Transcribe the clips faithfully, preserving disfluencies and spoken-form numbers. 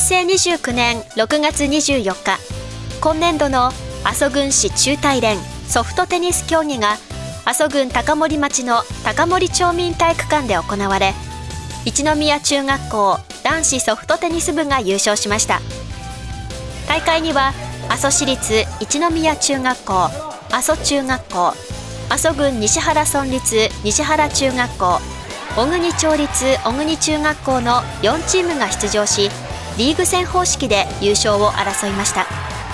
成にじゅうきゅうねんろくがつにじゅうよっか、今年度の阿蘇郡市中体連ソフトテニス競技が阿蘇郡高森町の高森町民体育館で行われ、一宮中学校男子ソフトテニス部が優勝しました。大会には阿蘇市立一宮中学校、阿蘇中学校、阿蘇郡西原村立西原中学校、小国町立小国中学校のよんチームが出場し、リーグ戦方式で優勝を争いました。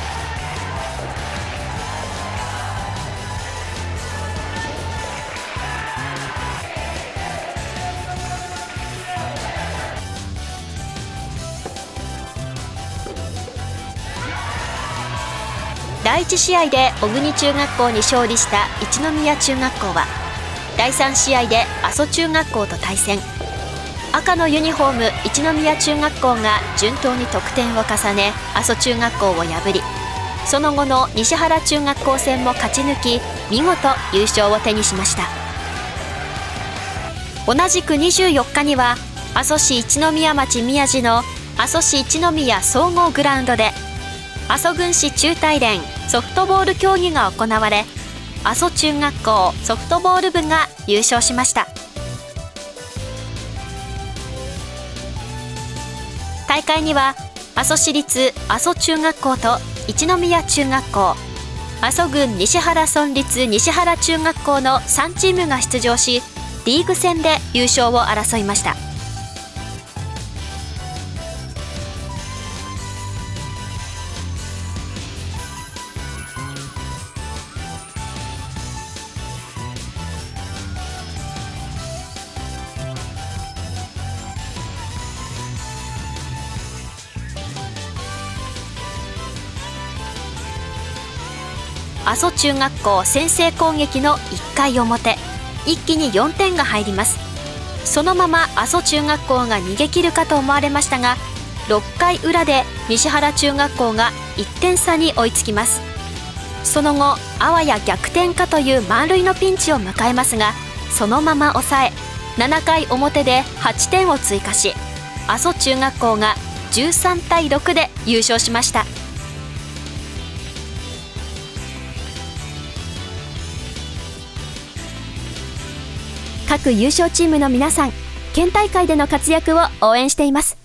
だいいち試合で小国中学校に勝利した一宮中学校は、だいさん試合で阿蘇中学校と対戦。赤のユニフォーム一宮中学校が順当に得点を重ね、阿蘇中学校を破り、その後の西原中学校戦も勝ち抜き、見事優勝を手にしました。同じくにじゅうよっかには阿蘇市一宮町宮地の阿蘇市一宮総合グラウンドで阿蘇郡市中体連ソフトボール競技が行われ、阿蘇中学校ソフトボール部が優勝しました。大会には阿蘇市立阿蘇中学校と一宮中学校、阿蘇郡西原村立西原中学校のさんチームが出場し、リーグ戦で優勝を争いました。阿蘇中学校先制攻撃のいっかい表、一気によんてんが入ります。そのまま阿蘇中学校が逃げ切るかと思われましたが、ろっかいうらで西原中学校がいってん差に追いつきます。その後あわや逆転かという満塁のピンチを迎えますが、そのまま抑えななかい表ではちてんを追加し、阿蘇中学校がじゅうさんたいろくで優勝しました。各優勝チームの皆さん、県大会での活躍を応援しています。